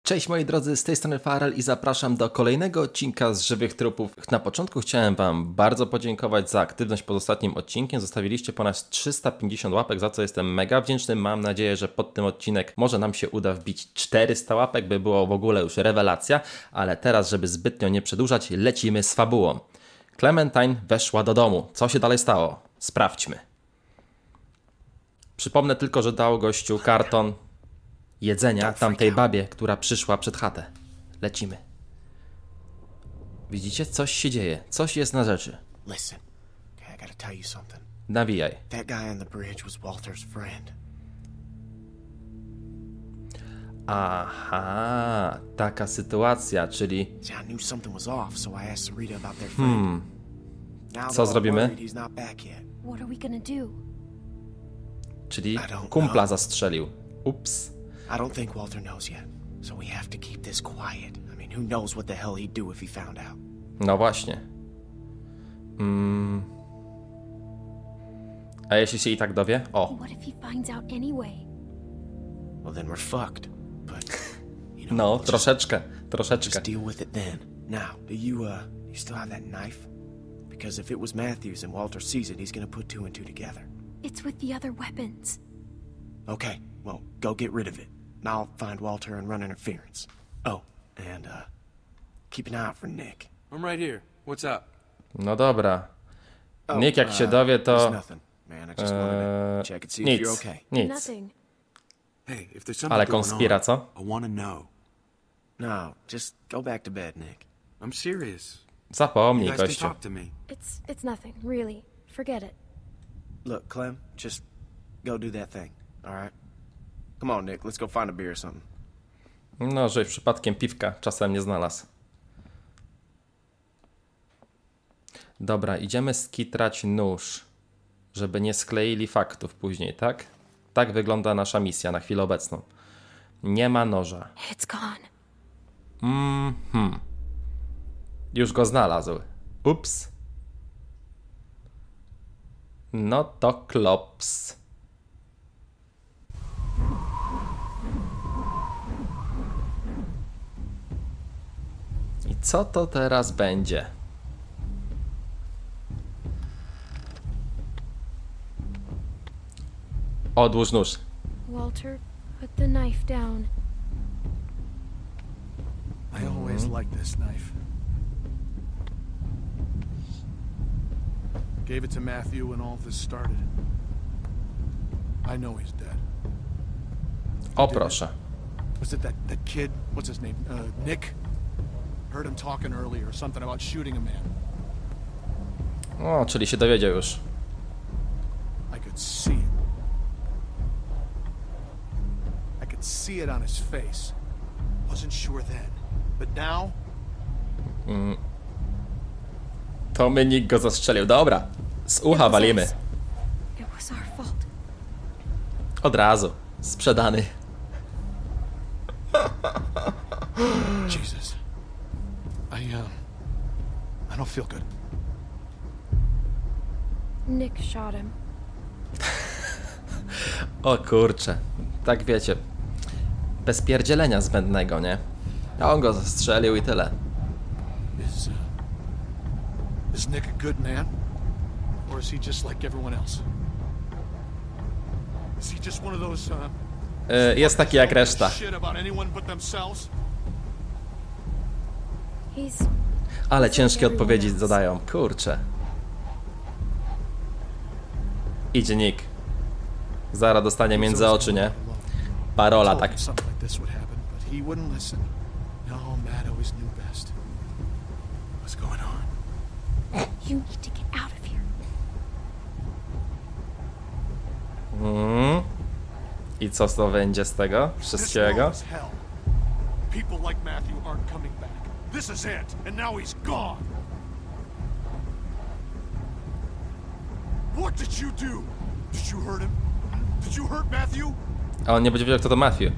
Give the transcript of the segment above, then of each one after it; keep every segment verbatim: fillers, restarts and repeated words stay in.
Cześć moi drodzy, z tej strony Farel i zapraszam do kolejnego odcinka z Żywych Trupów. Na początku chciałem wam bardzo podziękować za aktywność pod ostatnim odcinkiem. Zostawiliście ponad trzysta pięćdziesiąt łapek, za co jestem mega wdzięczny. Mam nadzieję, że pod tym odcinek może nam się uda wbić czterysta łapek, by było w ogóle już rewelacja. Ale teraz, żeby zbytnio nie przedłużać, lecimy z fabułą. Clementine weszła do domu. Co się dalej stało? Sprawdźmy. Przypomnę tylko, że dał gościu karton jedzenia tamtej babie, która przyszła przed chatę. Lecimy. Widzicie? Coś się dzieje. Coś jest na rzeczy. Listen, okay, I gotta tell you something. Nawijaj. That guy on the bridge was Walter's friend. Aha, taka sytuacja, czyli... See, I knew something was off, so I asked Sarita about their friend. Hmm. Now Co they're all zrobimy? worried he's not back yet. What are we gonna do? Czyli I don't kumpla know. zastrzelił. Ups. I don't think Walter knows yet, so we have to keep this quiet. I mean, who knows what the hell he'd do if he found out. No właśnie. Mm. A jeśli się i tak dowie? O. What if he finds out anyway? Well, then we're fucked. But, you know, No, we'll just, troszeczkę. Troszeczkę. just deal with it then. Now, do you, uh, you still have that knife? Because if it was Matthews and Walter sees it, he's gonna put two and two together. It's with the other weapons. Okay, well, go get rid of it. I'll find Walter and run interference. Oh, and, uh, keep an eye out for Nick. I'm right here. What's up? No dobra. Oh, Nick jak się uh, dowie, there's to... nothing. Man, I just wanted Eee, to check and see if you're nic. okay. Nic. Nothing. Hey, if there's something Ale going konspira, on, co? I want to know. No, just go back to bed, Nick. I'm serious. You Zapomnij, guys can gościu. talk to me. It's it's nothing, really. Forget it. Look, Clem, just go do that thing, alright? Come on, Nick, let's go find a beer or something. No, żeś przypadkiem piwka czasem nie znalazł. Dobra, idziemy skitrać nóż, żeby nie skleili faktów później, tak? Tak wygląda nasza misja na chwilę obecną. Nie ma noża. It's gone. Mhm. Już go znalazł. Ups. No to klops. I co to teraz będzie? Odłóż nóż. Walter, put the knife down. I always liked this knife. Gave it to Matthew when all this started. I know he's dead. O proszę. Was it that, that kid? What's his name? Uh, Nick? Heard him talking earlier, something about shooting a man. O, czyli się dowiedział już. I could see it. I could see it on his face. Wasn't sure then, but now To my Nick go zastrzelił. Dobra. Z ucha walimy. It was our fault. Od razu. Sprzedany. Jesus. I um I don't feel good. Nick shot him. O kurczę. Tak wiecie. Bez pierdzielenia zbędnego, nie? A on go zastrzelił i tyle. Is uh, is Nick a good man, or is he just like everyone else? Is he just one of those? Uh, Yy, jest taki jak reszta. Shit about anyone but themselves. He's Ale ciężkie odpowiedzi zadają. Kurczę. Idzie Nick. Zaraz dostanie między oczy, nie? Parola Told tak. him something like this would happen, but he wouldn't listen. No, Matt always knew best. What's going on? You need to get out of here. Mm. I co to będzie z tego This wszystkiego? world is hell. People like Matthew aren't coming back. This is it, and now he's gone. What did you do? Did you hurt him? Did you hurt Matthew? A on nie będzie wiedział, kto to Matthew.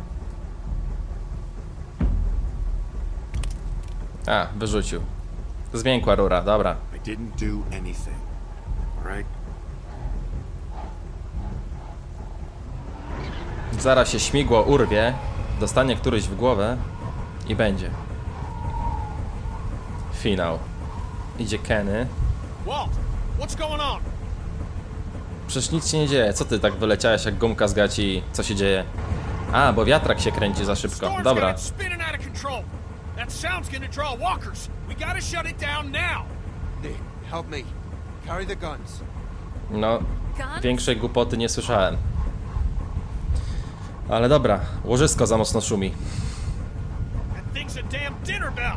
A, wyrzucił. Zmiękła rura, dobra. I didn't do anything. All right? Zaraz się śmigło urwie, dostanie któryś w głowę i będzie. Finał. Idzie Kenny. Walt, what's going on? Przecież nic się nie dzieje. Co ty tak wyleciałeś jak gumka z gaci? Co się dzieje? A, bo wiatrak się kręci za szybko. Storm's Dobra. got it spinning out of control. That sound's gonna draw walkers. We gotta shut it down now. Nick, help me. Carry the guns. No, większej głupoty nie słyszałem. Ale dobra, łożysko za mocno szumi. That thing's a damn dinner bell.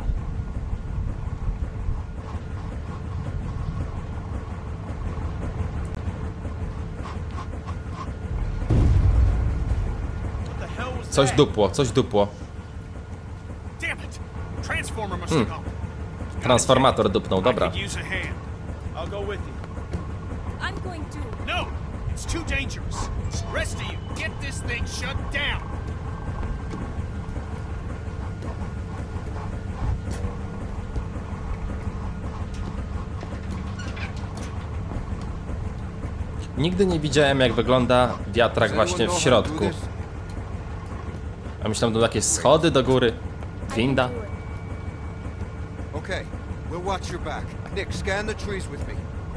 What the hell was Coś that? dupło, coś dupło. Damn it! Transformer must have gone. Transformator dupnął, I dobra. could use a hand. I'll go with you. I'm going to. No, it's too dangerous. Rest of you, get this thing shut down. Nigdy nie widziałem jak wygląda wiatrak właśnie w środku. A myślałem, że to jakieś schody do góry. Winda. Okay, we'll watch your back. Nick, scan the trees with me.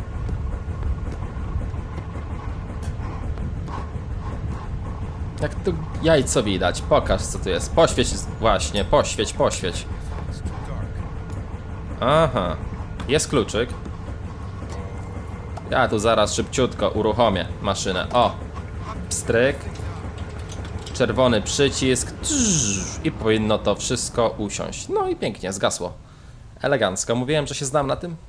Jak tu jajco widać, pokaż co tu jest. Poświeć właśnie, poświeć, poświeć. It's too dark. Aha, jest kluczyk. Ja tu zaraz szybciutko uruchomię maszynę. O, pstryk. Czerwony przycisk. I powinno to wszystko usiąść. No i pięknie, zgasło. Elegancko. Mówiłem, że się znam na tym.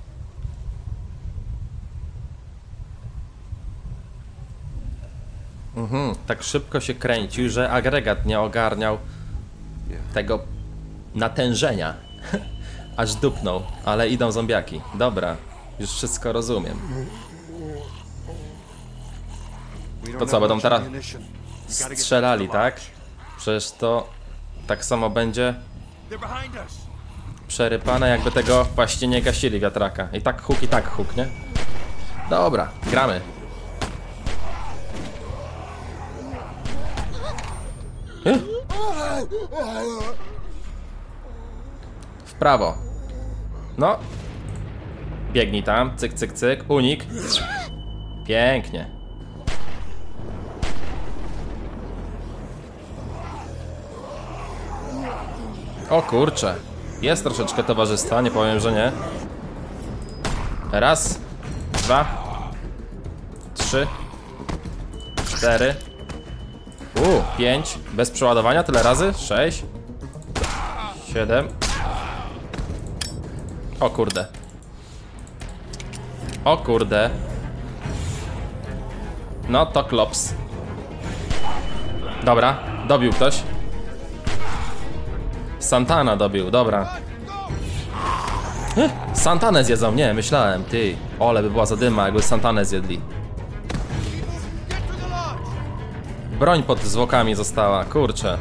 Mhm, tak szybko się kręcił, że agregat nie ogarniał tego natężenia. Aż dupnął, ale idą zombiaki. Dobra, już wszystko rozumiem. To co, będą teraz strzelali, tak? Przecież to tak samo będzie They're behind us. przerypane, jakby tego właśnie nie gasili wiatraka. I tak huk, i tak huk, nie? Dobra, gramy. Eh? W prawo. No. Biegnij tam, cyk, cyk, cyk, unik. Pięknie. O kurczę. Jest troszeczkę towarzystwa, nie powiem, że nie. Raz, dwa, trzy, cztery. U, pięć. Bez przeładowania tyle razy? Sześć. Siedem. O kurde. O kurde. No to klops. Dobra, dobił ktoś. Santana dobił, dobra. Eh, Santanę zjedzą, nie, myślałem, ty. Ole by była zadyma, jakby Santanę zjedli. Broń pod zwłokami została, kurczę.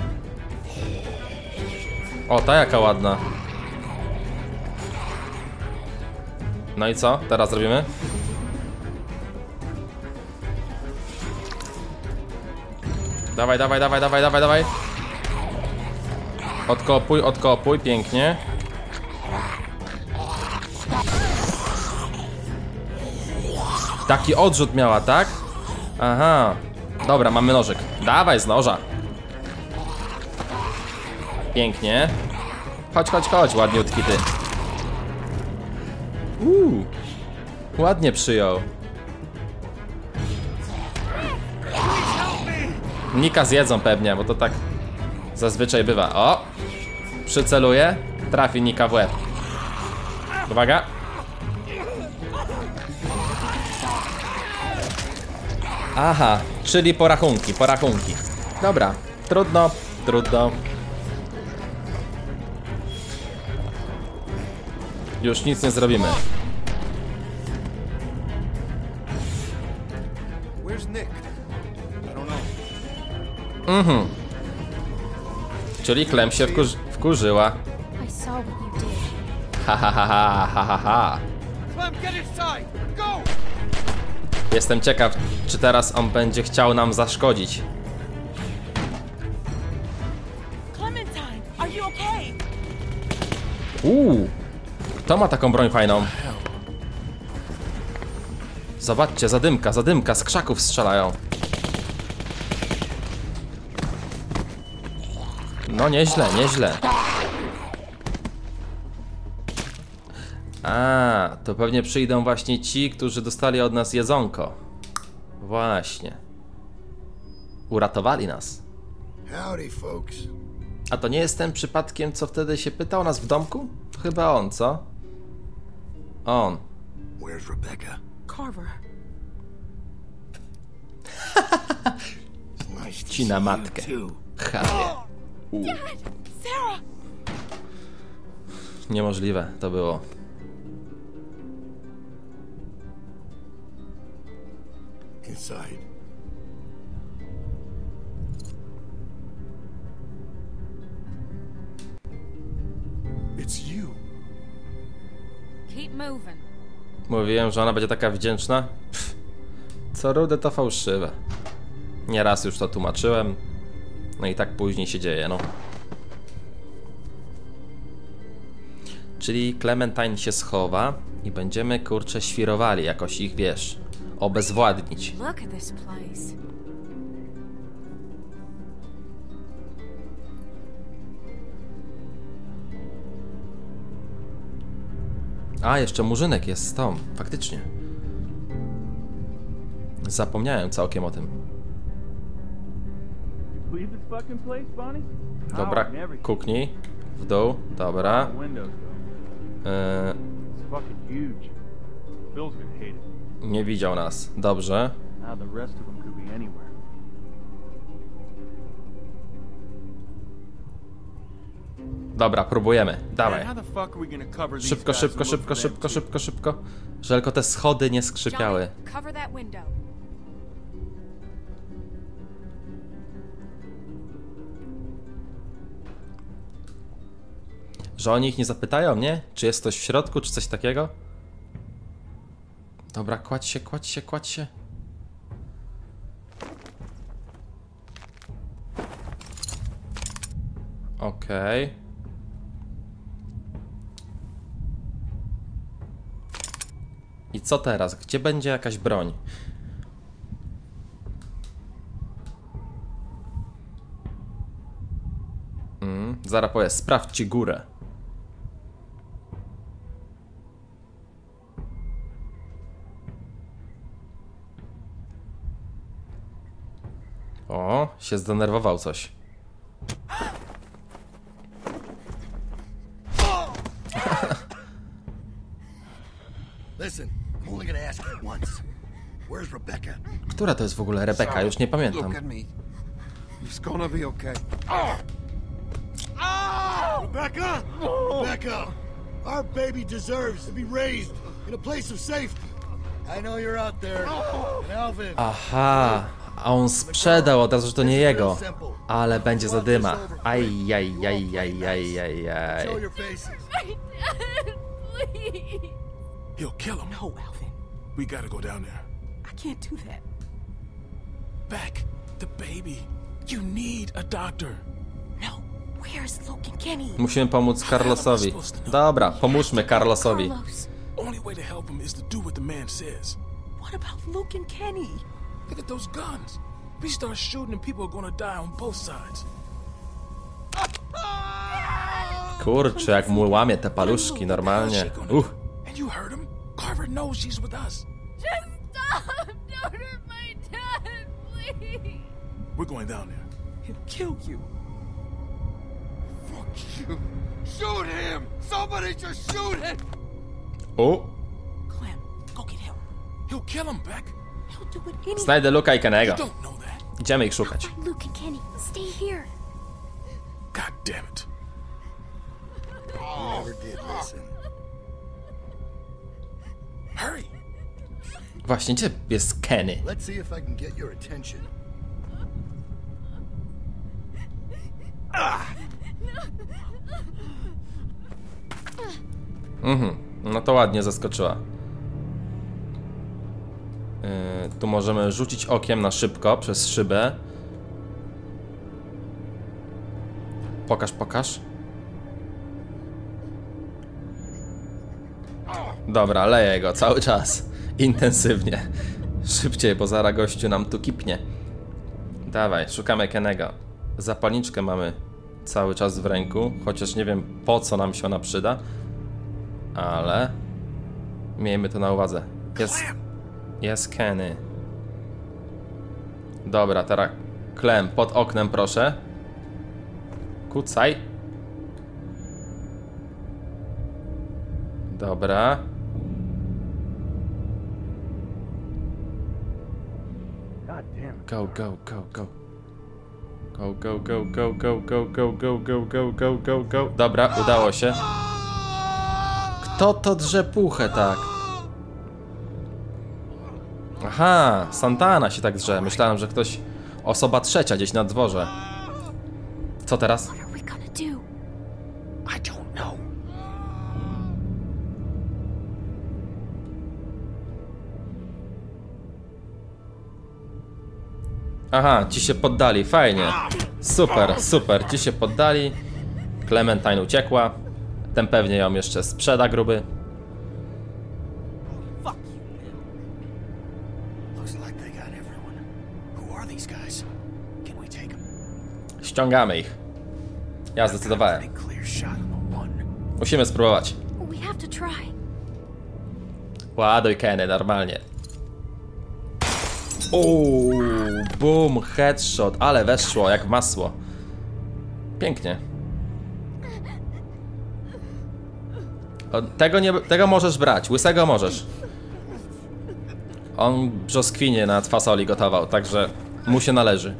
O, ta jaka ładna. No i co? Teraz robimy? Dawaj, dawaj, dawaj, dawaj, dawaj, dawaj. Odkopuj, odkopuj, pięknie. Taki odrzut miała, tak? Aha. Dobra, mamy nożyk. Dawaj z noża. Pięknie. Chodź, chodź, chodź, ładniutki ty. Uuu. Ładnie przyjął. Nika zjedzą pewnie, bo to tak zazwyczaj bywa. O! Przyceluję. Trafi Nika w łeb. Uwaga. Aha, czyli porachunki, porachunki. Dobra, trudno, trudno. Już nic nie zrobimy. Where's Nick? I don't know. Mhm. Czyli Clem się wkurzy wkurzyła. I saw what you did. Ha ha ha ha ha ha ha. Clem, get inside! Go! Jestem ciekaw, czy teraz on będzie chciał nam zaszkodzić. Clementine, are you okay? Uuu, kto ma taką broń fajną? Zobaczcie, zadymka, zadymka, z krzaków strzelają. No nieźle, nieźle. A, to pewnie przyjdą właśnie ci, którzy dostali od nas jedzonko. Właśnie. Uratowali nas. Howdy, folks. A to nie jest ten przypadkiem, co wtedy się pytał nas w domku? To chyba on, co? On. Where's Rebecca? Carver. It's nice to Ci see na you matkę. too. Ha. Dad! Sarah! Niemożliwe to było. Inside. It's you. Keep moving. Mówiłem, że ona będzie taka wdzięczna. Pff, co rude to fałszywe. Nieraz już to tłumaczyłem. No i tak później się dzieje, no. Czyli Clementine się schowa i będziemy, kurczę, świrowali jakoś ich, wiesz, obezwładnić. Look at this place. A, jeszcze Murzynek jest z tą, faktycznie. Zapomniałem całkiem o tym. Leave this fucking place, Bonnie? Dobra, kuknij. W dół, dobra. Windows, though. Yy, It's fucking huge. Bill's gonna hate it. nie widział nas. Dobrze. Now the rest of them could be anywhere. Dobra, próbujemy. Dawaj. Man, how the fuck are we gonna cover these Szybko, guys szybko, and look szybko, for them szybko, too? szybko, szybko. Że tylko te schody nie skrzypiały. Johnny, cover that window. Że oni ich nie zapytają, nie? Czy jest ktoś w środku, czy coś takiego? Dobra, kładź się, kładź się, kładź się. Okej. Okay. I co teraz? Gdzie będzie jakaś broń? Mm, zaraz powiem, sprawdźcie górę. O, się zdenerwował coś. Listen, I'm only gonna ask you once. Where's Rebecca? Która to jest w ogóle Rebeka? Już nie pamiętam. Look at me. It's gonna be okay. Rebecca! Rebecca! Our baby deserves to be raised in a place of safety. I know you're out there. And Alvin. Aha, a on sprzedał od razu, że to nie jego. Ale będzie zadyma. Aj, aj, aj, aj, aj, aj, aj. Show your faces. My dad, please. He'll kill him. No, Alvin. We gotta go down there. I can't do that. Beck, the baby. You need a doctor. No. Where's Luke and Kenny? Musimy pomóc Carlosowi. Dobra, pomóżmy Carlosowi. Carlos. Only way to help him is to do what the man says. What about Luke and Kenny? Look at those guns. If we start shooting, and people are gonna die on both sides. Kurczę, jak mu łamie te paluszki normalnie. Uch. And you heard him. Carver knows she's with us. Just stop! Don't hurt my dad, please. We're going down there. He'll kill you. Fuck you. Shoot him! Somebody just shoot him! U. Clem, go get him. He'll kill him, Beck. He'll do it anyway. Znajdę Luka i Kennego. You don't know that. Idziemy ich szukać. Luke and Kenny, stay here. God damn it. You never did listen. Hurry. Właśnie, gdzie jest Kenny? Let's see if I can get your attention. Mhm, no to ładnie zaskoczyła. Yy, tu możemy rzucić okiem na szybko przez szybę. Pokaż, pokaż. Dobra, leję go cały czas. Intensywnie. Szybciej, bo zaraz gościu nam tu kipnie. Dawaj, szukamy Kennego. Zapalniczkę mamy cały czas w ręku, chociaż nie wiem po co nam się ona przyda. Ale miejmy to na uwadze. Jest, jest Kenny. Dobra, teraz Clem, pod oknem proszę. Kucaj. Dobra. Go, go, go, go. Go, go, go, go, go, go, go, go, go, go, go, go, go. Dobra, udało się. Kto to drze puchę tak? Aha, Santana się tak drze. Myślałem, że ktoś... Osoba trzecia gdzieś na dworze. Co teraz? What are we gonna do? I don't know. Aha, ci się poddali, fajnie. Super, super, ci się poddali. Clementine uciekła. Ten pewnie ją jeszcze sprzeda, gruby. Looks like they got everyone. Who are these guys? Can we take them? Ściągamy ich. Ja zdecydowałem. Pretty clear shot on the one. Musimy spróbować. We have to try. Ładuj Kenny, normalnie. Uuu, boom, headshot, ale weszło jak w masło. Pięknie. O, tego, nie, tego możesz brać, łysego możesz. On brzoskwinie na fasoli gotował, także mu się należy.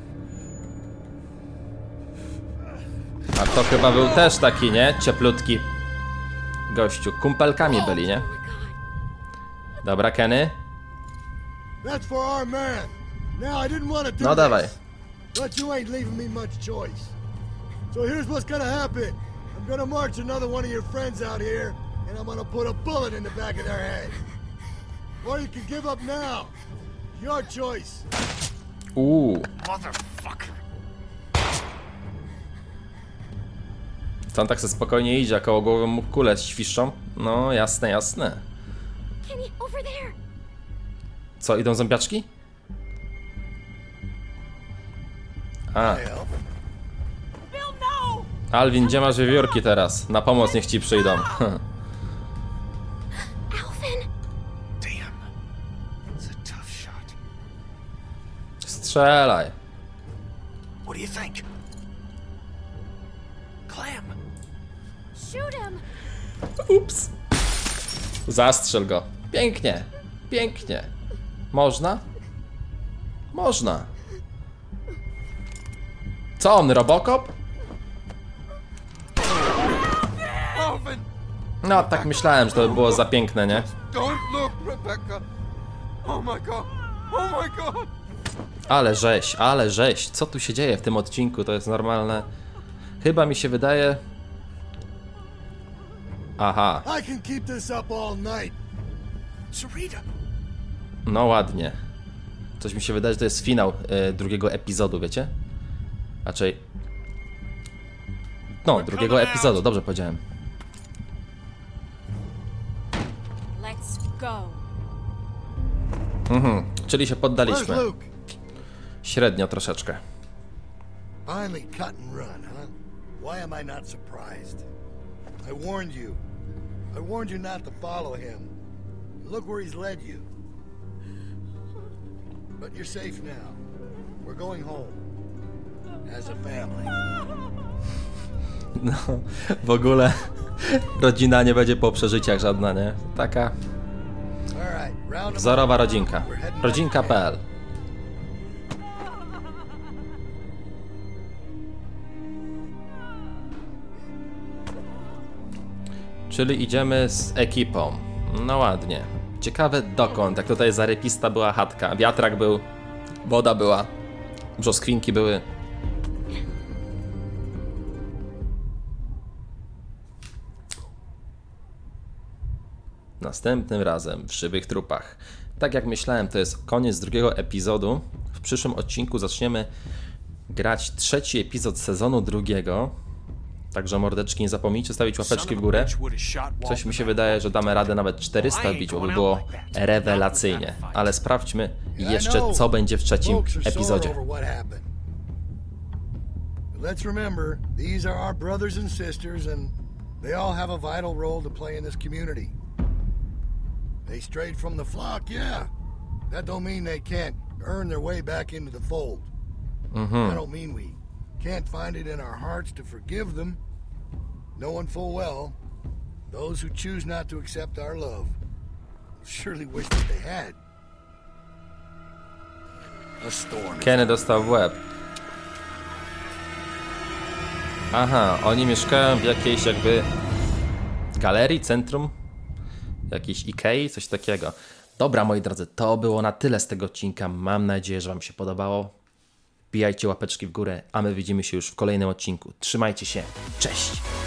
A to chyba był też taki, nie? Cieplutki gościu. Kumpelkami byli, nie? Dobra, Kenny. That's for our man. Now I didn't want to do No dawaj. this, but you ain't leaving me much choice. So here's what's gonna happen. I'm gonna march another one of your friends out here, and I'm gonna put a bullet in the back of their head. Or you can give up now. Your choice. Uuu. Motherfucker. Co on tak sobie spokojnie idzie, a koło głowy mu kule świszczą? No jasne, jasne. Kenny, over there. Co, idą zombiaczki? A. Bill, no! Alvin, gdzie masz wiewiórki teraz? Na pomoc niech ci przyjdą. Alvin. Damn. It's a tough shot. Strzelaj. What do you think? Clem. Shoot him. Ups. Zastrzel go. Pięknie. Pięknie. Można? Można. Co on, Robocop? Alvin! No, tak myślałem, że to by było za piękne, nie? Don't look, Rebecca! Oh my god! Oh my god! Ale rzeź, ale rzeź. Co tu się dzieje w tym odcinku? To jest normalne. Chyba mi się wydaje... Aha. I can keep this up all night. Sarita. No ładnie. Coś mi się wydaje, że to jest finał y, drugiego epizodu, wiecie? Raczej... No, drugiego epizodu, dobrze powiedziałem. Let's go. Mhm, czyli się Where's poddaliśmy. Luke? Średnio troszeczkę. Finally cut and run, huh? Why am I not surprised? I warned you. I warned you not to follow him. Look where he's led you. But you're safe now. We're going home. As a family. No, w ogóle rodzina nie będzie po przeżyciach żadna, nie? Taka All right, round 'em wzorowa up. rodzinka. We're heading back Rodzinka to kropka p l. Czyli idziemy z ekipą. No ładnie. Ciekawe dokąd, jak tutaj zarypista była chatka. Wiatrak był, woda była, brzoskwinki były. następnym razem w Żywych Trupach. Tak jak myślałem, to jest koniec drugiego epizodu. W przyszłym odcinku zaczniemy grać trzeci epizod sezonu drugiego. Także mordeczki, nie zapomnijcie stawić łapeczki w górę. Coś mi się wydaje, że damy radę nawet czterysta bić, bo by było rewelacyjnie. Ale sprawdźmy jeszcze, co będzie w trzecim epizodzie. Let's remember, these are our brothers and sisters, and they all have a vital role to play in this community. They strayed from the flock, yeah. That don't mean they can't earn their way back into the fold. Mhm. I don't mean we can't find it in our hearts to forgive them, knowing full well those who choose not to accept our love surely wish that they had. A storm. Kenny dostał w łeb. Aha, oni mieszkają w jakiejś jakby galerii, centrum, jakiejś Ikei, coś takiego. Dobra, moi drodzy, to było na tyle z tego odcinka. Mam nadzieję, że wam się podobało. Wbijajcie łapeczki w górę, a my widzimy się już w kolejnym odcinku. Trzymajcie się, cześć!